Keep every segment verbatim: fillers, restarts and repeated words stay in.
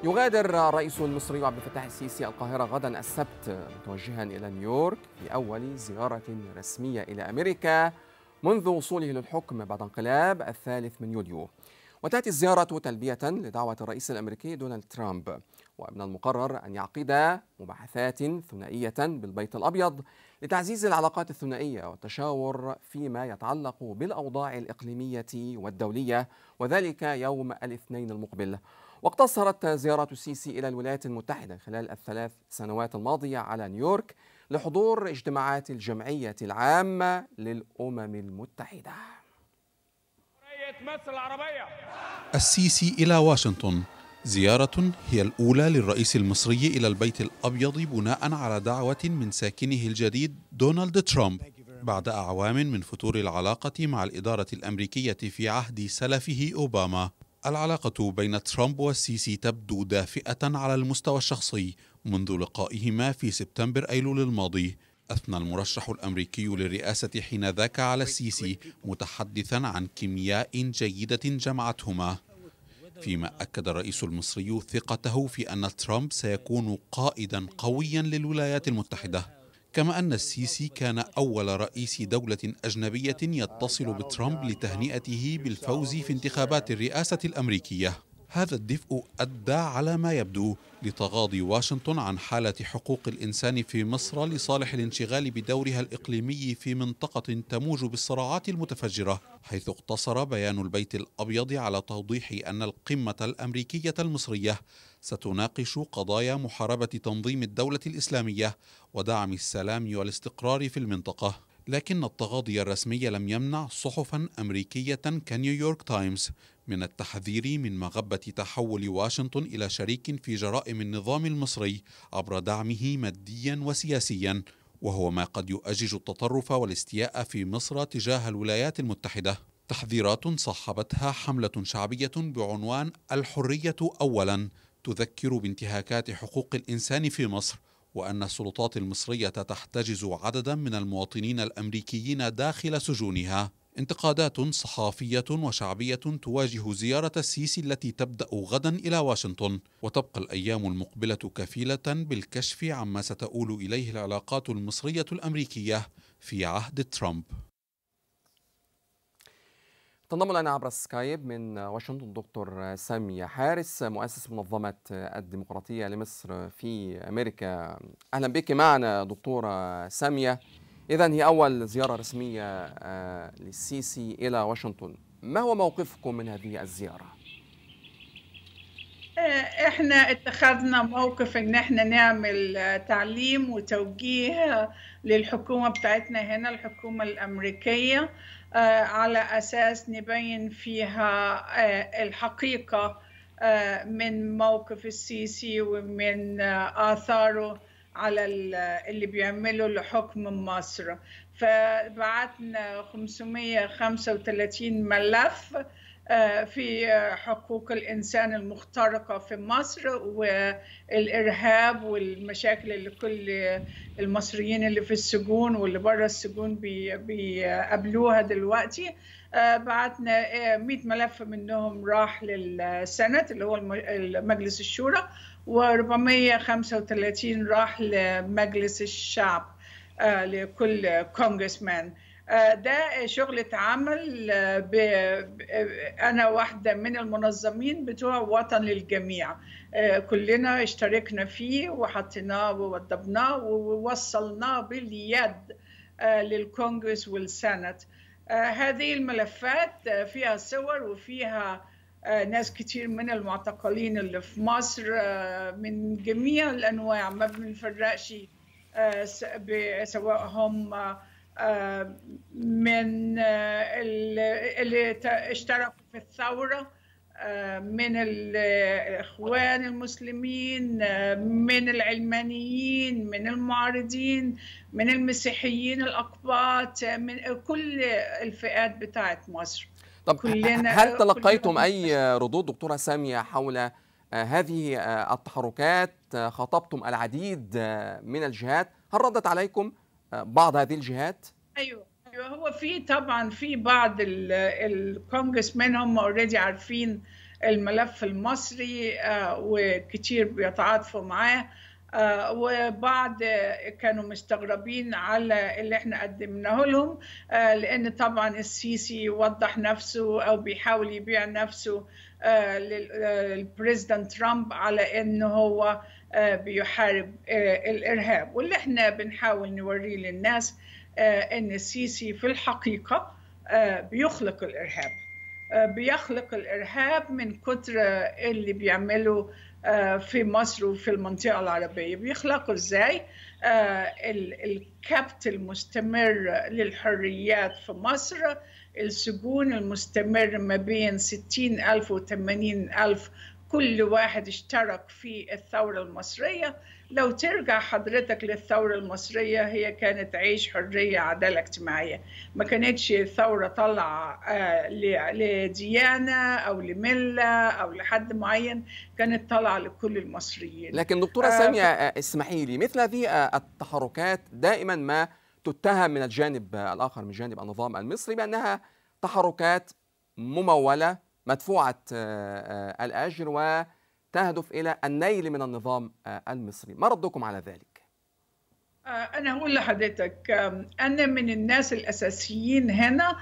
يغادر الرئيس المصري عبد الفتاح السيسي القاهرة غدا السبت متوجها إلى نيويورك في أول زيارة رسمية إلى أمريكا منذ وصوله للحكم بعد انقلاب الثالث من يوليو. وتأتي الزيارة تلبية لدعوة الرئيس الأمريكي دونالد ترامب، ومن المقرر أن يعقد مباحثات ثنائية بالبيت الأبيض لتعزيز العلاقات الثنائية والتشاور فيما يتعلق بالأوضاع الإقليمية والدولية، وذلك يوم الاثنين المقبل. واقتصرت زيارة السيسي إلى الولايات المتحدة خلال الثلاث سنوات الماضية على نيويورك لحضور اجتماعات الجمعية العامة للأمم المتحدة. مصر العربية. السيسي إلى واشنطن، زيارة هي الأولى للرئيس المصري إلى البيت الأبيض بناء على دعوة من ساكنه الجديد دونالد ترامب بعد أعوام من فتور العلاقة مع الإدارة الأمريكية في عهد سلفه أوباما. العلاقة بين ترامب والسيسي تبدو دافئة على المستوى الشخصي منذ لقائهما في سبتمبر أيلول الماضي. أثنى المرشح الأمريكي للرئاسة حينذاك على السيسي متحدثا عن كيمياء جيدة جمعتهما، فيما أكد الرئيس المصري ثقته في أن ترامب سيكون قائدا قويا للولايات المتحدة، كما أن السيسي كان أول رئيس دولة أجنبية يتصل بترامب لتهنئته بالفوز في انتخابات الرئاسة الأمريكية. هذا الدفء أدى على ما يبدو لتغاضي واشنطن عن حالة حقوق الإنسان في مصر لصالح الانشغال بدورها الإقليمي في منطقة تموج بالصراعات المتفجرة، حيث اقتصر بيان البيت الأبيض على توضيح أن القمة الأمريكية المصرية ستناقش قضايا محاربة تنظيم الدولة الإسلامية ودعم السلام والاستقرار في المنطقة. لكن التغاضي الرسمي لم يمنع صحفا أمريكية كنيويورك تايمز من التحذير من مغبة تحول واشنطن إلى شريك في جرائم النظام المصري عبر دعمه ماديا وسياسيا، وهو ما قد يؤجج التطرف والاستياء في مصر تجاه الولايات المتحدة. تحذيرات صاحبتها حملة شعبية بعنوان الحرية أولا تذكر بانتهاكات حقوق الإنسان في مصر، وأن السلطات المصرية تحتجز عددا من المواطنين الأمريكيين داخل سجونها. انتقادات صحافية وشعبية تواجه زيارة السيسي التي تبدأ غدا إلى واشنطن، وتبقى الأيام المقبلة كفيلة بالكشف عما ستؤول إليه العلاقات المصرية الأمريكية في عهد ترامب. تنضم لنا عبر السكايب من واشنطن دكتور سامية حارس، مؤسس منظمة الديمقراطية لمصر في أمريكا. أهلا بك معنا دكتورة سامية. إذن هي أول زيارة رسمية للسيسي إلى واشنطن، ما هو موقفكم من هذه الزيارة؟ احنا اتخذنا موقف ان احنا نعمل تعليم وتوجيه للحكومة بتاعتنا هنا، الحكومة الأمريكية، على أساس نبين فيها الحقيقة من موقف السيسي ومن آثاره على اللي بيعمله لحكم مصر. فبعتنا خمسمائة وخمسة وثلاثين ملف في حقوق الإنسان المخترقة في مصر والإرهاب والمشاكل اللي كل المصريين اللي في السجون واللي برا السجون بيقابلوها دلوقتي. بعتنا مئة ملف منهم راح للسنت اللي هو مجلس الشورى، وأربعمائة وخمسة وثلاثين راح لمجلس الشعب لكل كونغرسمان. ده شغل اتعمل، أنا واحدة من المنظمين بتوع وطن للجميع، كلنا اشتركنا فيه وحطيناه ووضبناه ووصلناه باليد للكونغرس والسنت. هذه الملفات فيها صور وفيها ناس كتير من المعتقلين اللي في مصر من جميع الأنواع، ما بنفرقش سواء هم من اللي اشتركوا في الثورة، من الإخوان المسلمين، من العلمانيين، من المعارضين، من المسيحيين الأقباط، من كل الفئات بتاعت مصر. طب هل تلقيتم أي ردود دكتورة سامية حول هذه التحركات؟ خاطبتم العديد من الجهات، هل ردت عليكم بعض هذه الجهات؟ ايوه ايوه هو في طبعا في بعض الكونجرس من هم اوريدي عارفين الملف المصري وكتير بيتعاطفوا معاه، وبعض كانوا مستغربين على اللي احنا قدمناه لهم، لأن طبعا السيسي وضح نفسه أو بيحاول يبيع نفسه للبريزيدنت ترامب على أنه هو بيحارب الإرهاب، واللي احنا بنحاول نوريه للناس أن السيسي في الحقيقة بيخلق الإرهاب. بيخلق الإرهاب من كتر اللي بيعمله في مصر وفي المنطقة العربية. بيخلقوا إزاي؟ الكبت المستمر للحريات في مصر، السجون المستمر ما بين ستين ألف وثمانين ألف كل واحد اشترك في الثورة المصرية. لو ترجع حضرتك للثورة المصرية، هي كانت عيش، حرية، عدالة اجتماعية، ما كانتش ثورة طلع لديانة أو لملة أو لحد معين، كانت طلع لكل المصريين. لكن دكتورة سامية اسمحي لي، مثل هذه التحركات دائما ما تتهم من الجانب الآخر، من جانب النظام المصري، بأنها تحركات ممولة مدفوعة الأجر وتهدف إلى النيل من النظام المصري. ما ردكم على ذلك؟ أنا أقول لحضرتك، أنا من الناس الأساسيين هنا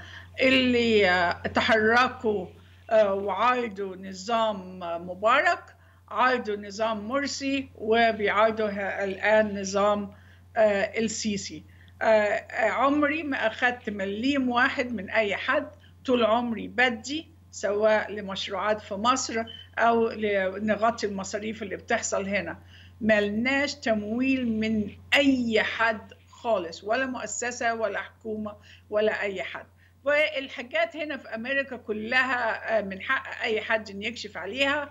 اللي تحركوا وعايدوا نظام مبارك، عايدوا نظام مرسي، وبيعايدوا الآن نظام السيسي. عمري ما أخذت مليم واحد من أي حد، طول عمري بدي سواء لمشروعات في مصر أو لنغطي المصاريف اللي بتحصل هنا. ملناش تمويل من أي حد خالص، ولا مؤسسة ولا حكومة ولا أي حد. والحاجات هنا في أمريكا كلها من حق أي حد إن يكشف عليها،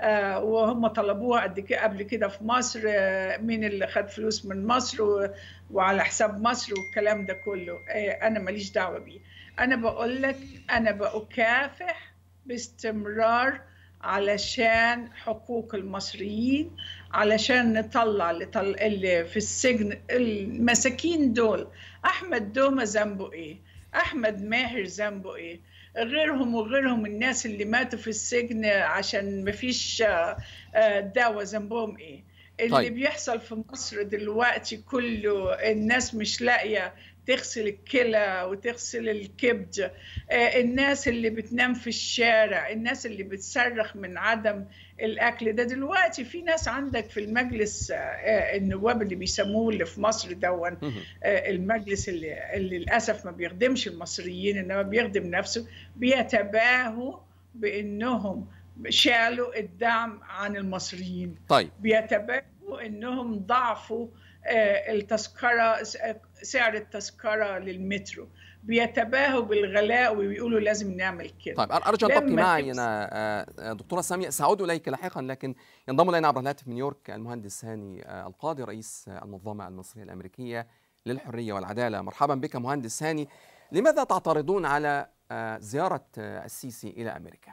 وهم طلبوها قبل كده في مصر، مين اللي خد فلوس من مصر وعلى حساب مصر والكلام ده كله. أنا ماليش دعوة بيه. أنا بقول لك أنا بأكافح باستمرار علشان حقوق المصريين، علشان نطلع اللي في السجن المساكين دول. أحمد دومة ذنبه إيه؟ أحمد ماهر ذنبه إيه؟ غيرهم وغيرهم الناس اللي ماتوا في السجن عشان مفيش دواء ذنبهم إيه؟ اللي طيب. بيحصل في مصر دلوقتي كله، الناس مش لاقية تغسل الكلى وتغسل الكبد، الناس اللي بتنام في الشارع، الناس اللي بتصرخ من عدم الأكل. ده دلوقتي في ناس عندك في المجلس النواب اللي بيسموه اللي في مصر دون المجلس اللي, اللي للأسف ما بيخدمش المصريين إنما بيخدم نفسه، بيتباهوا بأنهم شالوا الدعم عن المصريين. طيب. بيتباهوا أنهم ضعفوا التذكرة، سعر التذكرة للمترو، بيتباهوا بالغلاء ويقولوا لازم نعمل كده. طيب أرجو أن تبقي معي أنا دكتورة سامية، سأعود إليك لاحقا، لكن ينضم إلينا عبر الهاتف من نيويورك المهندس هاني القاضي رئيس المنظمة المصرية الأمريكية للحرية والعدالة. مرحبا بك مهندس هاني. لماذا تعترضون على زيارة السيسي إلى أمريكا؟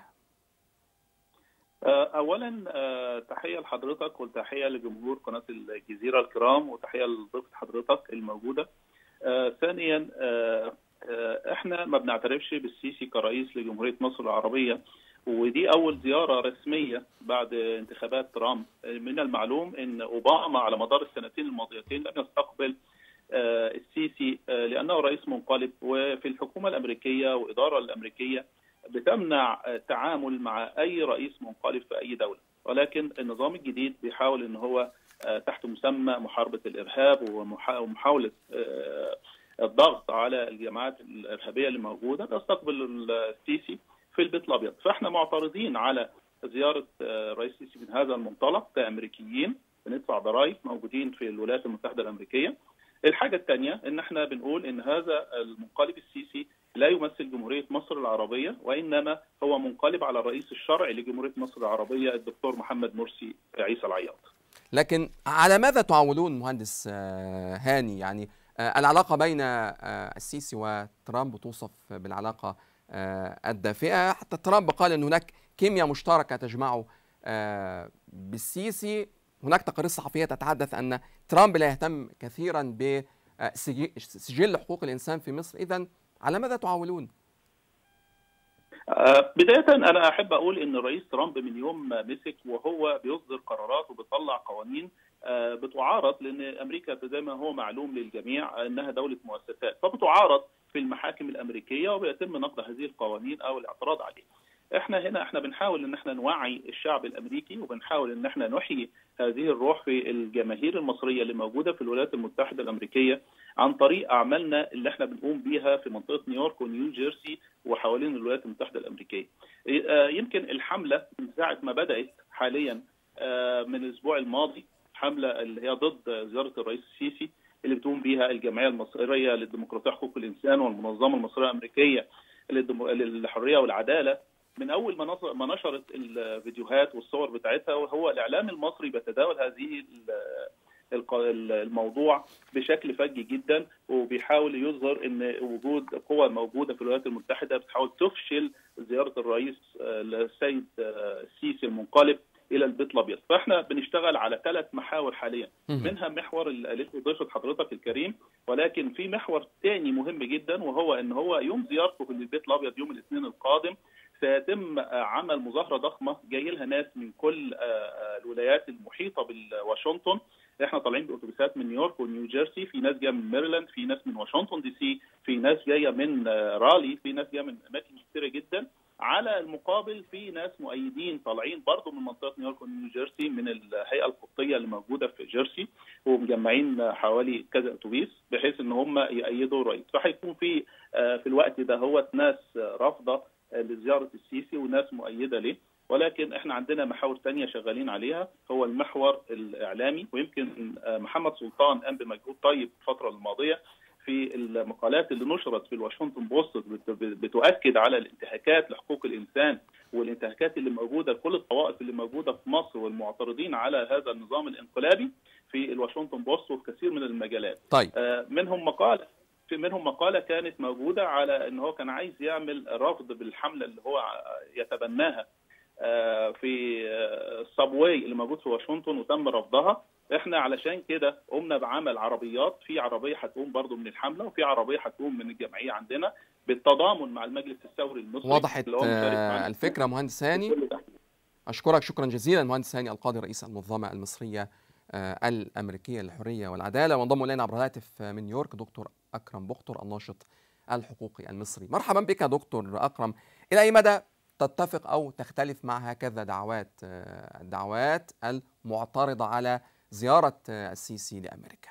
اولا تحيه لحضرتك وتحيه لجمهور قناه الجزيره الكرام وتحيه لضيفه حضرتك الموجوده. ثانيا احنا ما بنعترفش بالسيسي كرئيس لجمهوريه مصر العربيه، ودي اول زياره رسميه بعد انتخابات ترامب. من المعلوم ان اوباما على مدار السنتين الماضيتين لم يستقبل السيسي لانه رئيس منقلب، وفي الحكومه الامريكيه والاداره الامريكيه بتمنع التعامل مع اي رئيس منقلب في اي دوله، ولكن النظام الجديد بيحاول ان هو تحت مسمى محاربه الارهاب ومحاوله الضغط على الجماعات الارهابيه اللي موجوده بيستقبل السيسي في البيت الابيض. فاحنا معترضين على زياره الرئيس السيسي من هذا المنطلق كامريكيين بندفع ضرائب موجودين في الولايات المتحده الامريكيه. الحاجه الثانيه ان احنا بنقول ان هذا المنقلب السيسي لا يمثل جمهورية مصر العربية، وإنما هو منقلب على الرئيس الشرعي لجمهورية مصر العربية الدكتور محمد مرسي عيسى العياط. لكن على ماذا تعولون مهندس هاني؟ يعني العلاقة بين السيسي وترامب توصف بالعلاقة الدافئة، حتى ترامب قال أن هناك كيمياء مشتركة تجمعه بالسيسي. هناك تقارير صحفية تتحدث أن ترامب لا يهتم كثيرا بسجل حقوق الإنسان في مصر. إذن على ماذا تعولون؟ بداية أنا أحب أقول إن الرئيس ترامب من يوم ما مسك وهو بيصدر قرارات وبيطلع قوانين بتعارض، لأن أمريكا زي ما هو معلوم للجميع أنها دولة مؤسسات، فبتعارض في المحاكم الأمريكية وبيتم نقد هذه القوانين أو الاعتراض عليها. احنا هنا احنا بنحاول ان احنا نوعي الشعب الامريكي، وبنحاول ان احنا نحيي هذه الروح في الجماهير المصريه اللي موجوده في الولايات المتحده الامريكيه عن طريق اعمالنا اللي احنا بنقوم بيها في منطقه نيويورك ونيو جيرسي وحوالين الولايات المتحده الامريكيه. يمكن الحمله من ساعه ما بدات حاليا من الاسبوع الماضي، حمله اللي هي ضد زياره الرئيس السيسي اللي بتقوم بيها الجمعيه المصريه للديمقراطيه وحقوق الانسان والمنظمه المصريه الامريكيه للحريه والعداله. من اول ما نشرت الفيديوهات والصور بتاعتها، وهو الاعلام المصري بيتداول هذه الموضوع بشكل فج جدا، وبيحاول يظهر ان وجود قوى موجوده في الولايات المتحده بتحاول تفشل زياره الرئيس السيد السيسي المنقلب الى البيت الابيض. فاحنا بنشتغل على ثلاث محاور حاليا، منها محور اللي قالته ضيفه حضرتك الكريم، ولكن في محور ثاني مهم جدا، وهو ان هو يوم زيارته في البيت الابيض يوم الاثنين القادم سيتم عمل مظاهره ضخمه جاي لها ناس من كل الولايات المحيطه بواشنطن. احنا طالعين باتوبيسات من نيويورك ونيو جيرسي، في ناس جايه من ميرلاند، في ناس من واشنطن دي سي، في ناس جايه من رالي، في ناس جايه من اماكن كثيره جدا. على المقابل في ناس مؤيدين طالعين برضه من منطقه نيويورك ونيو جيرسي من الهيئه القبطيه اللي موجوده في جيرسي، ومجمعين حوالي كذا اتوبيس بحيث ان هم يأيدوا الرئيس. فهيكون في في الوقت ده هو ناس رافضه لزياره السيسي وناس مؤيده له، ولكن احنا عندنا محاور ثانيه شغالين عليها، هو المحور الاعلامي. ويمكن محمد سلطان قام بمجهود طيب الفتره الماضيه في المقالات اللي نشرت في الواشنطن بوست بتؤكد على الانتهاكات لحقوق الانسان والانتهاكات اللي موجوده لكل الطوائف اللي موجوده في مصر والمعترضين على هذا النظام الانقلابي في الواشنطن بوست وفي كثير من المجالات. طيب. منهم مقاله في منهم مقاله كانت موجوده على ان هو كان عايز يعمل رفض بالحمله اللي هو يتبناها في الصابواي اللي موجود في واشنطن وتم رفضها. احنا علشان كده قمنا بعمل عربيات، في عربيه هتقوم برضو من الحمله وفي عربيه هتقوم من الجمعيه عندنا بالتضامن مع المجلس الثوري المصري. وضحت الفكره مهندس هاني. اشكرك شكرا جزيلا مهندس هاني القاضي رئيس المنظمه المصريه الامريكيه للحريه والعداله. وانضم الينا عبر الهاتف من نيويورك دكتور اكرم بختر الناشط الحقوقي المصري. مرحبا بك دكتور اكرم. الى اي مدى تتفق او تختلف مع هكذا دعوات الدعوات المعترضه على زياره السيسي لامريكا؟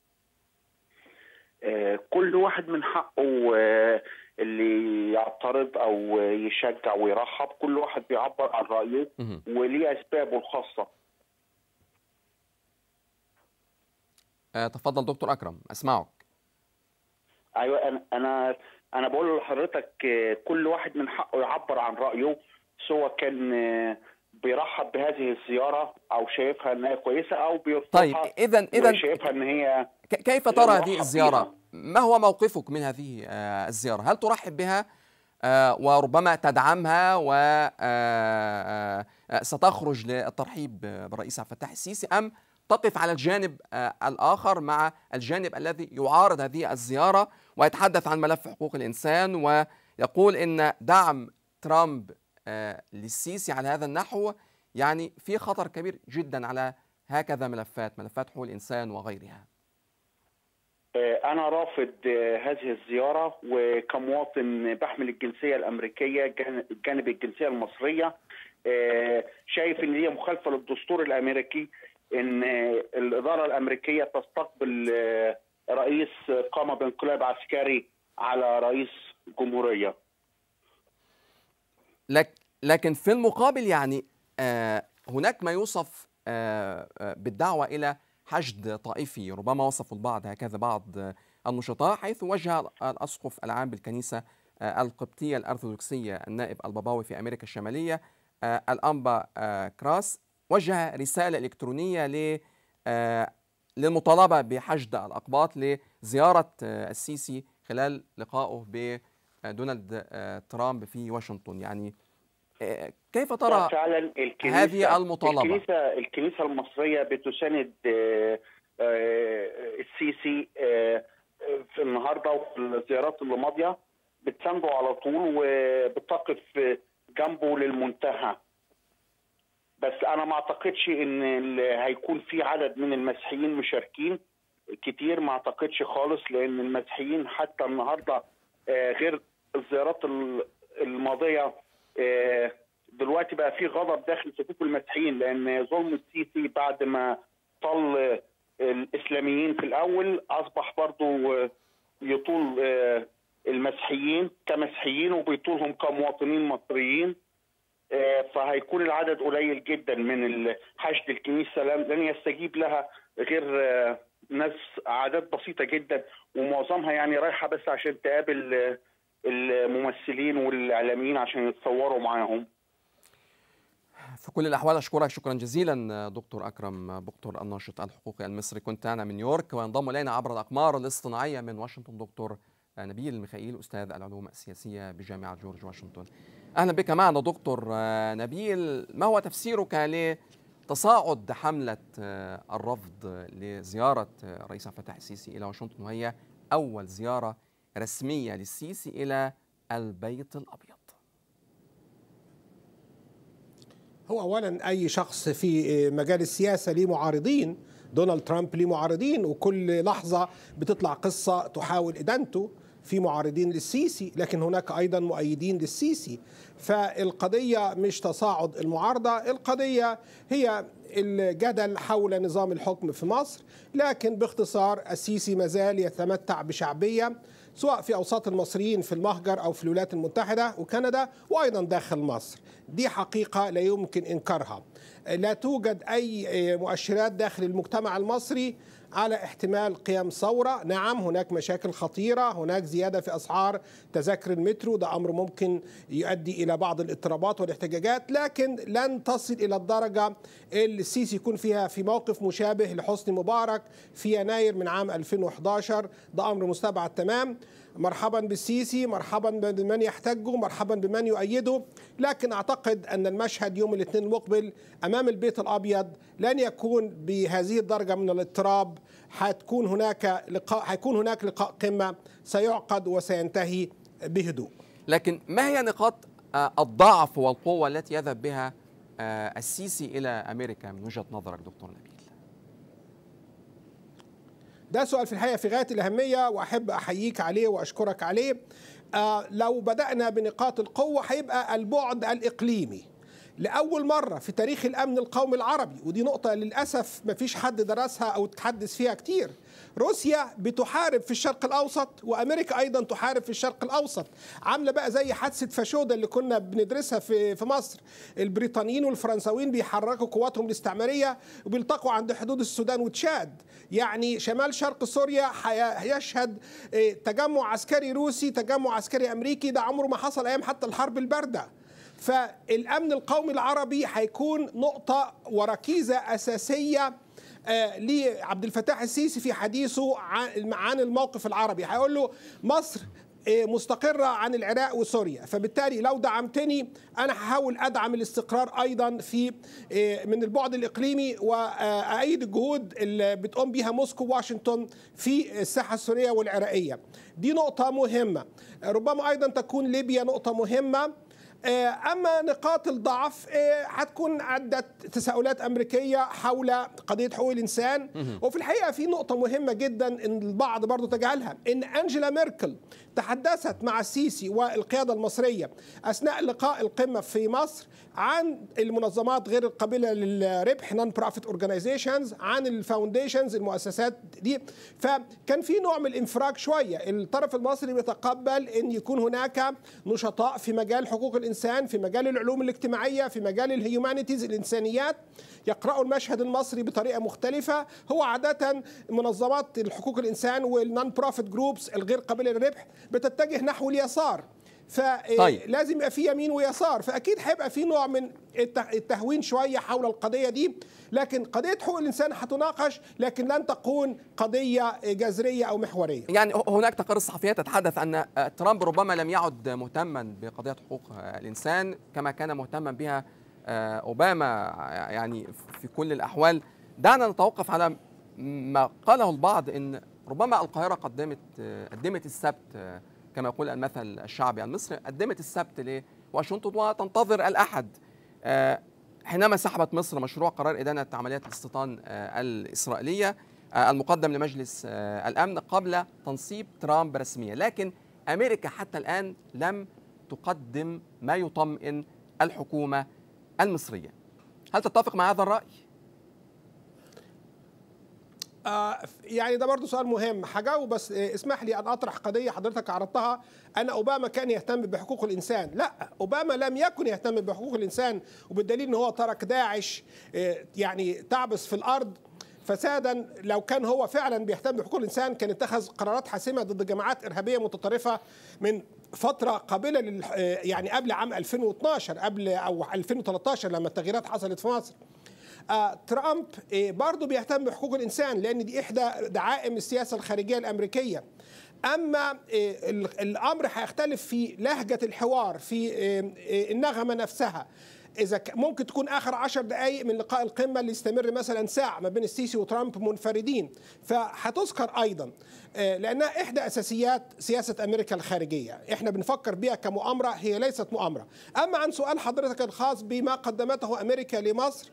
كل واحد من حقه اللي يعترض او يشجع ويرحب، كل واحد بيعبر عن رايه وليه اسبابه الخاصه. تفضل دكتور اكرم اسمعك. ايوه انا انا انا بقول لحضرتك كل واحد من حقه يعبر عن رايه، سواء كان بيرحب بهذه الزياره او شايفها انها كويسه او بيرفضها. طيب اذا اذا شايفها ان هي كيف ترى هذه الزياره؟ ما هو موقفك من هذه الزياره؟ هل ترحب بها وربما تدعمها وستخرج للترحيب بالرئيس عبد الفتاح السيسي، ام تقف على الجانب الآخر مع الجانب الذي يعارض هذه الزيارة ويتحدث عن ملف حقوق الإنسان ويقول إن دعم ترامب للسيسي على هذا النحو يعني في خطر كبير جدا على هكذا ملفات ملفات حقوق الإنسان وغيرها؟ أنا رافض هذه الزيارة، وكمواطن بحمل الجنسية الأمريكية جانب الجنسية المصرية شايف إن هي مخالفة للدستور الأمريكي، ان الاداره الامريكيه تستقبل رئيس قام بانقلاب عسكري على رئيس جمهوريه. لكن في المقابل يعني هناك ما يوصف بالدعوه الى حشد طائفي، ربما وصفوا البعض هكذا بعض النشطاء، حيث وجه الاسقف العام بالكنيسه القبطيه الارثوذكسيه النائب الباباوي في امريكا الشماليه الانبا كراس وجه رسالة إلكترونية للمطالبة بحشد الأقباط لزيارة السيسي خلال لقائه بدونالد ترامب في واشنطن. يعني كيف ترى فعلا هذه المطالبة؟ الكنيسة, الكنيسة المصرية بتساند السيسي في النهاردة وفي الزيارات اللي ماضية، بتسانده على طول وبتقف جنبه للمنتهى. بس انا ما اعتقدش ان هيكون في عدد من المسيحيين مشاركين كتير، ما اعتقدش خالص، لان المسيحيين حتى النهارده غير الزيارات الماضيه دلوقتي بقى في غضب داخل صفوف المسيحيين، لان ظلم السيسي بعد ما طال الاسلاميين في الاول اصبح برضه يطول المسيحيين كمسيحيين وبيطولهم كمواطنين مصريين. فهيكون العدد قليل جدا من حشد الكنيسه، لن يستجيب لها غير ناس اعداد بسيطه جدا، ومعظمها يعني رايحه بس عشان تقابل الممثلين والاعلاميين عشان يتصوروا معاهم. في كل الأحوال أشكرك شكرا جزيلا دكتور أكرم بقتر الناشط الحقوقي المصري، كنت أنا من نيويورك. وينضم إلينا عبر الأقمار الاصطناعية من واشنطن دكتور نبيل ميخائيل أستاذ العلوم السياسية بجامعة جورج واشنطن. أهلا بك معنا دكتور نبيل. ما هو تفسيرك لتصاعد حملة الرفض لزيارة الرئيس عبد الفتاح السيسي إلى واشنطن، وهي أول زيارة رسمية للسيسي إلى البيت الأبيض؟ هو أولا أي شخص في مجال السياسة ليه معارضين، دونالد ترامب ليه معارضين، وكل لحظة بتطلع قصة تحاول إدانته. في معارضين للسيسي لكن هناك أيضا مؤيدين للسيسي. فالقضية مش تصاعد المعارضة، القضية هي الجدل حول نظام الحكم في مصر. لكن باختصار السيسي مازال يتمتع بشعبية سواء في أوساط المصريين في المهجر أو في الولايات المتحدة وكندا وأيضا داخل مصر. دي حقيقة لا يمكن إنكارها. لا توجد أي مؤشرات داخل المجتمع المصري على احتمال قيام ثورة. نعم هناك مشاكل خطيرة، هناك زيادة في أسعار تذاكر المترو، ده أمر ممكن يؤدي إلى بعض الاضطرابات والاحتجاجات، لكن لن تصل إلى الدرجة اللي السيسي يكون فيها في موقف مشابه لحسني مبارك في يناير من عام ألفين وأحد عشر. ده أمر مستبعد تمام. مرحبا بالسيسي، مرحبا بمن يحتجه، مرحبا بمن يؤيده. لكن أعتقد أن المشهد يوم الاثنين المقبل أمام البيت الأبيض لن يكون بهذه الدرجة من الاضطراب. هتكون هناك لقاء هيكون هناك لقاء قمة سيعقد وسينتهي بهدوء. لكن ما هي نقاط الضعف والقوة التي يذهب بها السيسي إلى أمريكا من وجهة نظرك دكتور نبيل؟ ده سؤال في الحقيقة في غاية الأهمية وأحب أحييك عليه وأشكرك عليه. آه لو بدأنا بنقاط القوة هيبقى البعد الإقليمي. لأول مرة في تاريخ الأمن القومي العربي، ودي نقطة للأسف ما فيش حد درسها أو تحدث فيها كتير، روسيا بتحارب في الشرق الأوسط وأمريكا أيضا تحارب في الشرق الأوسط. عاملة بقى زي حادثة فاشودا اللي كنا بندرسها في في مصر. البريطانيين والفرنساويين بيحركوا قواتهم الاستعمارية وبيلتقوا عند حدود السودان وتشاد. يعني شمال شرق سوريا هيشهد تجمع عسكري روسي، تجمع عسكري أمريكي، ده عمره ما حصل أيام حتى الحرب الباردة. فالأمن القومي العربي هيكون نقطة وركيزة أساسية لعبد الفتاح السيسي في حديثه عن الموقف العربي. هيقول له مصر مستقرة عن العراق وسوريا، فبالتالي لو دعمتني أنا هحاول أدعم الاستقرار أيضا في من البعد الإقليمي، وأأيد الجهود اللي بتقوم بها موسكو وواشنطن في الساحة السورية والعراقية. دي نقطة مهمة. ربما أيضا تكون ليبيا نقطة مهمة. أما نقاط الضعف هتكون عدة تساؤلات أمريكية حول قضية حقوق الإنسان. وفي الحقيقة في نقطة مهمة جدا إن البعض برضو تجاهلها، إن أنجيلا ميركل تحدثت مع السيسي والقيادة المصرية أثناء لقاء القمة في مصر عن المنظمات غير القابلة للربح نون بروفيت اورجانيزيشنز، عن الفاونديشنز المؤسسات دي. فكان في نوع من الانفراج شوية. الطرف المصري بيتقبل أن يكون هناك نشطاء في مجال حقوق الإنسان، في مجال العلوم الاجتماعية، في مجال الهيومانيتيز الإنسانيات، يقرأوا المشهد المصري بطريقة مختلفة. هو عادة منظمات الحقوق الإنسان والنون بروفيت جروبس الغير قابلة للربح بتتجه نحو اليسار، فلازم يبقى في يمين ويسار. فأكيد هيبقى في نوع من التهوين شوية حول القضية دي. لكن قضية حقوق الإنسان هتناقش، لكن لن تكون قضية جذرية أو محورية. يعني هناك تقارير صحفية تتحدث أن ترامب ربما لم يعد مهتما بقضية حقوق الإنسان كما كان مهتما بها أوباما يعني في كل الأحوال. دعنا نتوقف على ما قاله البعض، أن ربما القاهرة قدمت قدمت السبت كما يقول المثل الشعبي المصري، قدمت السبت لواشنطن وتنتظر الأحد حينما سحبت مصر مشروع قرار إدانة عمليات الاستيطان الإسرائيلية المقدم لمجلس الأمن قبل تنصيب ترامب رسميا. لكن أمريكا حتى الآن لم تقدم ما يطمئن الحكومة المصرية. هل تتفق مع هذا الرأي؟ آه يعني ده برضو سؤال مهم هجاوب، بس اسمح لي أن أطرح قضية حضرتك عرضتها، أن أوباما كان يهتم بحقوق الإنسان. لا، أوباما لم يكن يهتم بحقوق الإنسان، وبالدليل أنه هو ترك داعش يعني تعبس في الأرض فسادا. لو كان هو فعلا بيهتم بحقوق الإنسان كان اتخذ قرارات حاسمة ضد جماعات إرهابية متطرفة من فترة قابلة لل يعني قبل عام ألفين واثناشر، قبل أو ألفين وثلاثة عشر لما التغييرات حصلت في مصر. آه ترامب آه برضه بيهتم بحقوق الإنسان، لأن دي إحدى دعائم السياسة الخارجية الأمريكية. أما آه الأمر هيختلف في لهجة الحوار، في آه آه النغمة نفسها. إذا ممكن تكون آخر عشر دقائق من لقاء القمة اللي يستمر مثلا ساعة ما بين السيسي وترامب منفردين، فهتذكر أيضا لأنها إحدى أساسيات سياسة أمريكا الخارجية. إحنا بنفكر بها كمؤامرة، هي ليست مؤامرة. أما عن سؤال حضرتك الخاص بما قدمته أمريكا لمصر،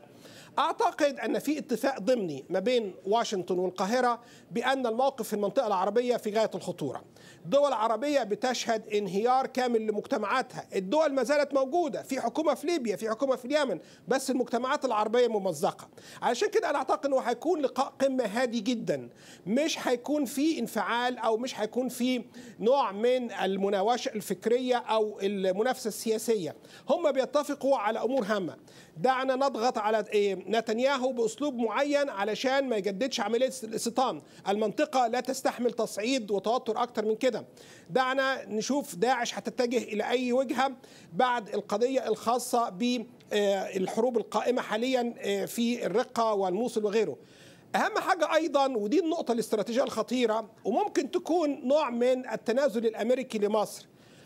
أعتقد أن في اتفاق ضمني ما بين واشنطن والقاهرة بأن الموقف في المنطقة العربية في غاية الخطورة. الدول العربية بتشهد انهيار كامل لمجتمعاتها. الدول ما زالت موجودة، في حكومة في ليبيا، في حكومة في اليمن، بس المجتمعات العربية ممزقة. علشان كده أنا أعتقد أنه هيكون لقاء قمة هادي جدا، مش هيكون في انفعال أو مش هيكون في نوع من المناوشة الفكرية أو المنافسة السياسية. هم بيتفقوا على أمور هامة. دعنا نضغط على نتنياهو بأسلوب معين علشان ما يجددش عملية الاستيطان. المنطقة لا تستحمل تصعيد وتوتر أكتر من كده. دعنا نشوف داعش هتتجه إلى أي وجهة بعد القضية الخاصة بالحروب القائمة حاليا في الرقة والموصل وغيره. أهم حاجة أيضا، ودي النقطة الاستراتيجية الخطيرة وممكن تكون نوع من التنازل الأمريكي لمصر،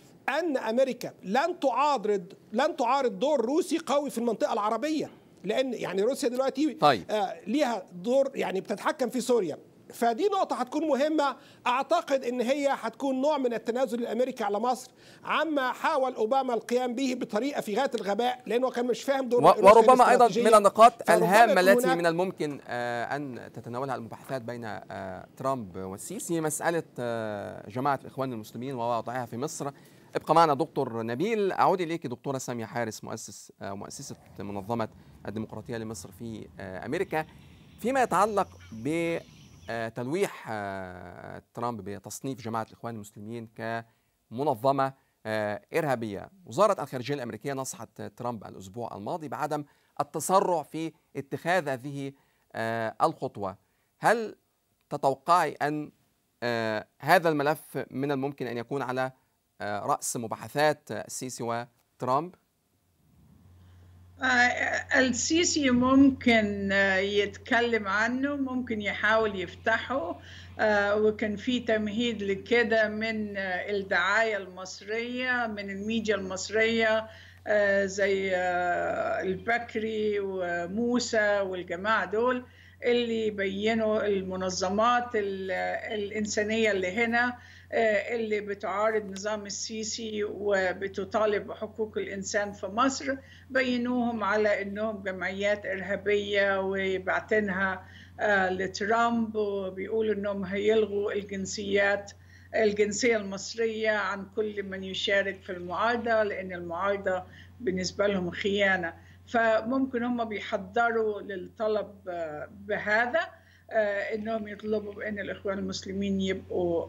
أن أمريكا لن تعارض لن تعارض دور روسي قوي في المنطقة العربية، لأن يعني روسيا دلوقتي طيب. آه ليها دور يعني بتتحكم في سوريا. فدي نقطة هتكون مهمة. أعتقد أن هي هتكون نوع من التنازل الأمريكي على مصر عما حاول أوباما القيام به بطريقة في غاية الغباء، لأنه كان مش فاهم دور روسيا. وربما أيضا من النقاط الهامة التي من الممكن آه أن تتناولها المباحثات بين آه ترامب والسيسي مسألة آه جماعة الإخوان المسلمين ووضعها في مصر. ابقى معنا دكتور نبيل. أعود إليك دكتورة سامية حارس، مؤسس مؤسسة منظمة الديمقراطية لمصر في أمريكا. فيما يتعلق بتلويح ترامب بتصنيف جماعة الإخوان المسلمين كمنظمة إرهابية، وزارة الخارجية الأمريكية نصحت ترامب الأسبوع الماضي بعدم التسرع في اتخاذ هذه الخطوة. هل تتوقعي أن هذا الملف من الممكن أن يكون على رأس مباحثات السيسي وترامب؟ السيسي ممكن يتكلم عنه، ممكن يحاول يفتحه، وكان في تمهيد لكده من الدعاية المصرية، من الميديا المصرية زي البكري وموسى والجماعة دول اللي بينوا المنظمات الإنسانية اللي هنا اللي بتعارض نظام السيسي وبتطالب بحقوق الإنسان في مصر، بينوهم على أنهم جمعيات إرهابية وبعتنها لترامب، وبيقولوا أنهم هيلغوا الجنسيات الجنسية المصرية عن كل من يشارك في المعارضة، لأن المعارضة بالنسبة لهم خيانة. فممكن هم بيحضروا للطلب بهذا، انهم يطلبوا بان الاخوان المسلمين يبقوا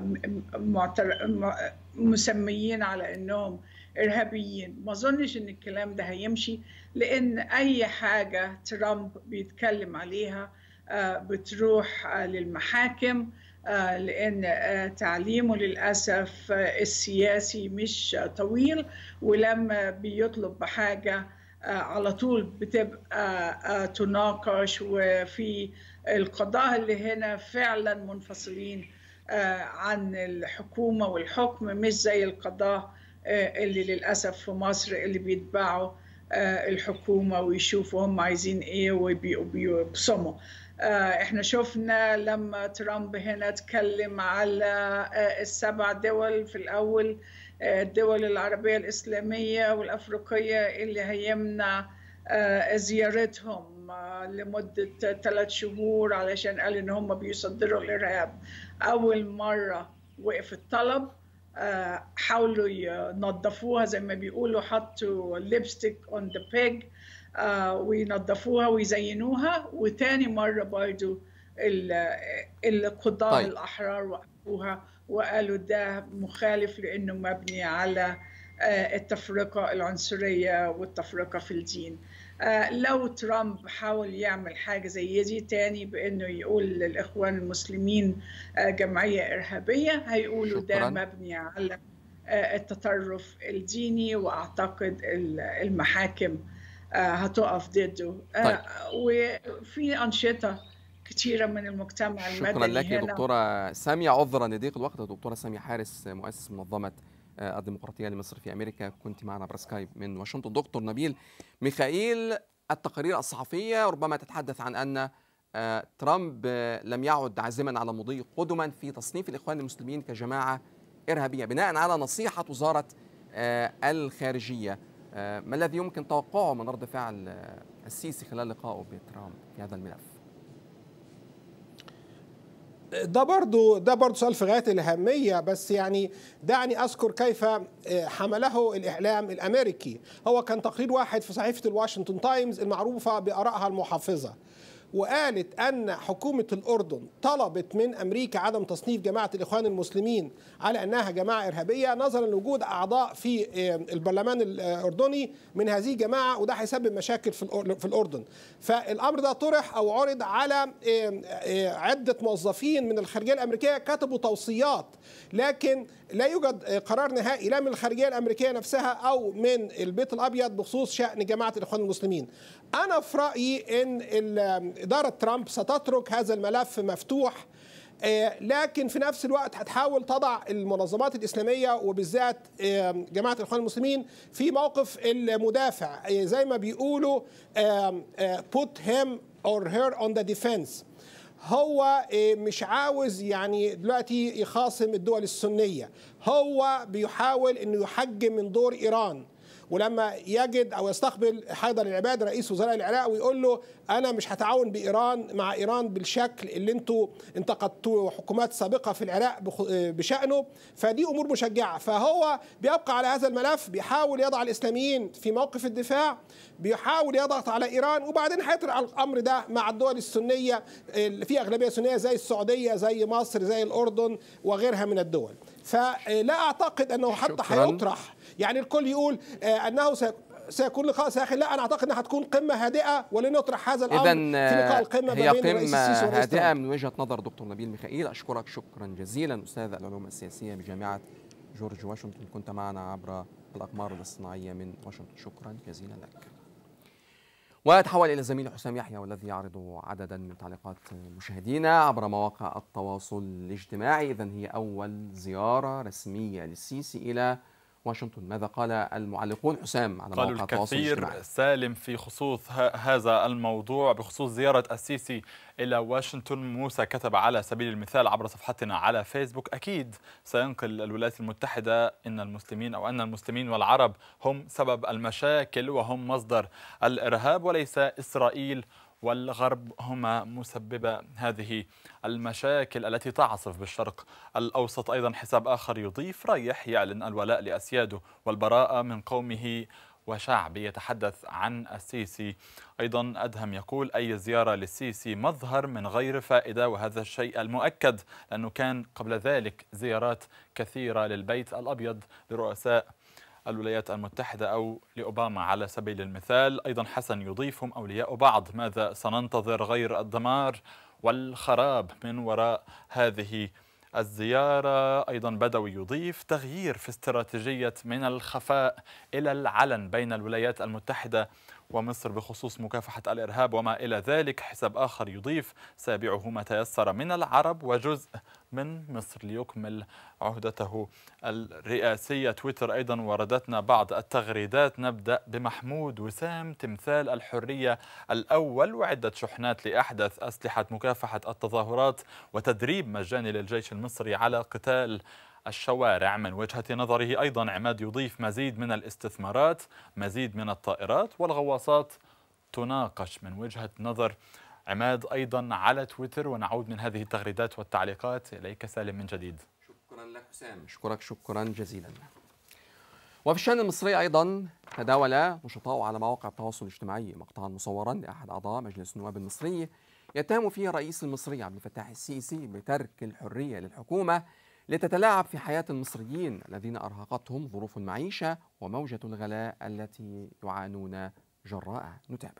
مسميين على انهم ارهابيين. ما اظنش ان الكلام ده هيمشي، لان اي حاجه ترامب بيتكلم عليها بتروح للمحاكم، لان تعليمه للاسف السياسي مش طويل، ولما بيطلب بحاجه على طول بتبقى تناقش. وفي القضاء اللي هنا فعلا منفصلين عن الحكومة والحكم، مش زي القضاء اللي للأسف في مصر اللي بيتبعوا الحكومة ويشوفوا هم عايزين ايه وبيبصموا. احنا شفنا لما ترامب هنا اتكلم على السبع دول في الأول، الدول العربية الإسلامية والأفريقية اللي هيمنع زيارتهم لمدة ثلاث شهور علشان قال إن هم بيصدروا الإرهاب. أول مرة وقف الطلب، حاولوا ينظفوها زي ما بيقولوا، حطوا ليبستيك اون ذا بيج وينظفوها ويزينوها. وتاني مرة برضو القضاة طيب. الأحرار وقفوها وقالوا ده مخالف لأنه مبني على التفرقة العنصرية والتفرقة في الدين. لو ترامب حاول يعمل حاجة زي دي تاني بأنه يقول للإخوان المسلمين جمعية إرهابية، هيقولوا ده مبني على التطرف الديني، وأعتقد المحاكم هتقف ضده. طيب. وفي أنشطة كثيرة من المجتمع المدني. شكرا لك يا دكتورة سامية. عذرا لضيق الوقت، دكتورة سامية حارس مؤسس منظمة الديمقراطية لمصر في أمريكا، كنت معنا عبر سكايب من واشنطن. دكتور نبيل ميخائيل، التقارير الصحفية ربما تتحدث عن أن ترامب لم يعد عازما على مضي قدما في تصنيف الإخوان المسلمين كجماعة إرهابية بناء على نصيحة وزارة الخارجية. ما الذي يمكن توقعه من رد فعل السيسي خلال لقائه بترامب في هذا الملف؟ ده برضو ده برضو سؤال في غاية الأهمية، بس يعني دعني أذكر كيف حمله الإعلام الأمريكي. هو كان تقرير واحد في صحيفة الواشنطن تايمز المعروفة بآرائها المحافظة، وقالت أن حكومة الأردن طلبت من أمريكا عدم تصنيف جماعة الإخوان المسلمين على أنها جماعة إرهابية نظرا لوجود أعضاء في البرلمان الأردني من هذه الجماعة، وده هيسبب مشاكل في الأردن. فالأمر ده طرح أو عرض على عدة موظفين من الخارجية الأمريكية كتبوا توصيات، لكن لا يوجد قرار نهائي لا من الخارجية الأمريكية نفسها أو من البيت الأبيض بخصوص شأن جماعة الإخوان المسلمين. أنا في رأيي أن إدارة ترامب ستترك هذا الملف مفتوح، لكن في نفس الوقت هتحاول تضع المنظمات الإسلامية وبالذات جماعة الإخوان المسلمين في موقف المدافع، زي ما بيقولوا put him or her on the defense. هو مش عاوز يعني دلوقتي يخاصم الدول السنية، هو بيحاول انه يحجم من دور ايران. ولما يجد او يستقبل حيدر العباد رئيس وزراء العراق ويقول له انا مش هتعاون بايران مع ايران بالشكل اللي انتوا انتقدتوا حكومات سابقه في العراق بشانه، فدي امور مشجعه. فهو بيبقى على هذا الملف، بيحاول يضع الاسلاميين في موقف الدفاع، بيحاول يضغط على ايران، وبعدين هيطرح الامر ده مع الدول السنيه اللي في اغلبيه سنيه زي السعوديه زي مصر زي الاردن وغيرها من الدول. فلا اعتقد انه حتى هيطرح يعني الكل يقول انه سيكون لقاء ساخن. لا، انا اعتقد انها هتكون قمه هادئه ولنطرح هذا الامر في لقاء القمه هي ما بين الرئيس السيسي قمه هادئه من وجهه نظر دكتور نبيل ميخائيل. اشكرك شكرا جزيلا استاذ العلوم السياسيه بجامعه جورج واشنطن، كنت معنا عبر الاقمار الاصطناعيه من واشنطن. شكرا جزيلا لك. وأتحول إلى زميلي حسام يحيى والذي يعرض عددا من تعليقات مشاهدينا عبر مواقع التواصل الاجتماعي. إذن هي أول زيارة رسمية للسيسي إلى واشنطن، ماذا قال المعلقون حسام على مواقع التواصل الاجتماعي؟ قالوا الكثير سالم في خصوص هذا الموضوع بخصوص زيارة السيسي إلى واشنطن. موسى كتب على سبيل المثال عبر صفحتنا على فيسبوك: أكيد سينقل الولايات المتحدة إن المسلمين أو أن المسلمين والعرب هم سبب المشاكل وهم مصدر الإرهاب، وليس إسرائيل والغرب هما مسببة هذه المشاكل التي تعصف بالشرق الأوسط. أيضا حساب آخر يضيف: رايح يعلن الولاء لأسياده والبراءة من قومه وشعب يتحدث عن السيسي. أيضا أدهم يقول: أي زيارة للسيسي مظهر من غير فائدة، وهذا الشيء المؤكد لأنه كان قبل ذلك زيارات كثيرة للبيت الأبيض لرؤساء الولايات المتحدة أو لأوباما على سبيل المثال. أيضا حسن يضيف: هم أولياء بعض، ماذا سننتظر غير الدمار والخراب من وراء هذه الزيارة. أيضا بدوي يضيف: تغيير في استراتيجية من الخفاء إلى العلن بين الولايات المتحدة ومصر بخصوص مكافحة الإرهاب وما إلى ذلك. حساب آخر يضيف: سابعه ما تيسر من العرب وجزء من مصر ليكمل عهدته الرئاسية. تويتر أيضا وردتنا بعض التغريدات. نبدأ بمحمود وسام: تمثال الحرية الأول وعدة شحنات لأحدث أسلحة مكافحة التظاهرات وتدريب مجاني للجيش المصري على قتال الشوارع. من وجهة نظره أيضا عماد يضيف: مزيد من الاستثمارات، مزيد من الطائرات والغواصات تناقش. من وجهة نظر عماد أيضا على تويتر. ونعود من هذه التغريدات والتعليقات إليك سالم من جديد. شكرا لك حسام، أشكرك شكرا جزيلا. وفي الشأن المصري أيضا تداول نشطاء على مواقع التواصل الاجتماعي مقطعا مصورا لأحد أعضاء مجلس النواب المصري يتهم فيه الرئيس المصري عبد الفتاح السيسي بترك الحرية للحكومة لتتلاعب في حياة المصريين الذين أرهقتهم ظروف المعيشة وموجة الغلاء التي يعانون جراءها. نتابع.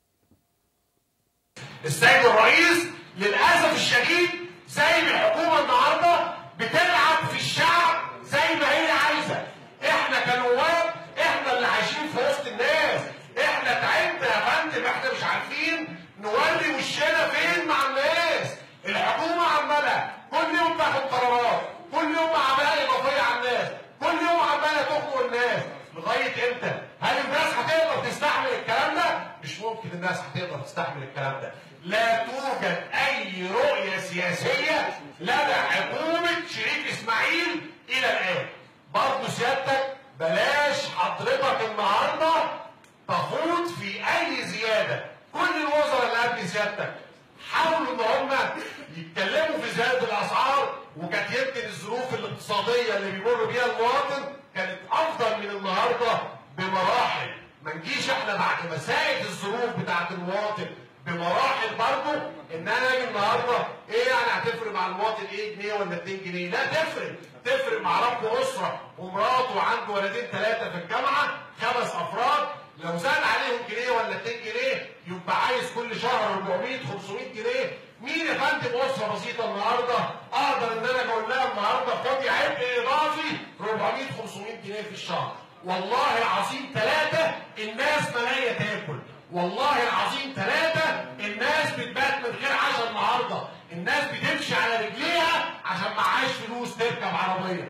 السيد الرئيس للأسف الشديد سايب الحكومة النهاردة بتلعب في الشعب زي ما هي عايزة. احنا كنواب احنا اللي عايشين في وسط الناس، احنا تعبنا يا فندم، احنا مش عارفين نولي وشنا فين مع الناس. الحكومة عمالة كل يوم تاخد قرارات، كل يوم عمالة إضافية على الناس، كل يوم عمالة تخنق الناس. لغاية امتى؟ هل الناس هتقدر تستحمل الكلام ده؟ مش ممكن الناس هتقدر تستحمل الكلام ده. لا توجد أي رؤية سياسية لدى حكومة شريف إسماعيل إلى الآن. برضه سيادتك بلاش حضرتك النهارده تخوض في أي زيادة. كل الوزراء اللي قبل سيادتك حاولوا إن هم يتكلموا في زيادة الأسعار، وكانت يمكن الظروف الاقتصادية اللي بيمر بيها المواطن كانت أفضل من النهارده بمراحل. ما نجيش احنا بعد ما ساءت الظروف بتاعت المواطن بمراحل برضه ان انا اجي النهارده ايه يعني هتفرق مع المواطن ايه جنيه ولا اتنين جنيه؟ لا تفرق، تفرق مع رب اسره ومراته وعنده ولدين ثلاثه في الجامعه، خمس افراد، لو زاد عليهم جنيه ولا اتنين جنيه يبقى عايز كل شهر أربعمية خمسمية جنيه. مين يا فندم اسره بسيطه النهارده اقدر ان انا اقول لها النهارده خدي عبء اضافي أربعمية خمسمية جنيه في الشهر؟ والله العظيم ثلاثه الناس ملاقيه تاكل، والله العظيم ثلاثه الناس بتبات من غير عشاء النهارده، الناس بتمشي على رجليها عشان معاش فلوس تركب عربيه.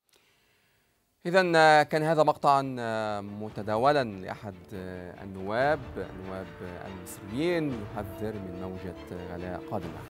إذا كان هذا مقطعا متداولا لأحد النواب النواب المصريين يحذر من موجة غلاء قادمة.